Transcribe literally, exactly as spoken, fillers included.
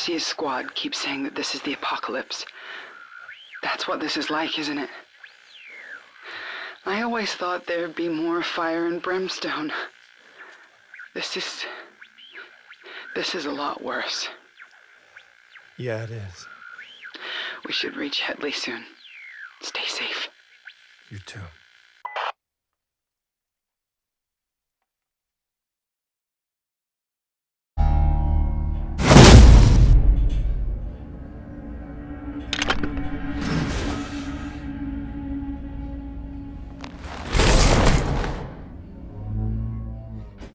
Garcia's squad keeps saying that this is the apocalypse. That's what this is like, isn't it? I always thought there'd be more fire and brimstone. This is... This is a lot worse. Yeah, it is. We should reach Headley soon. Stay safe. You too.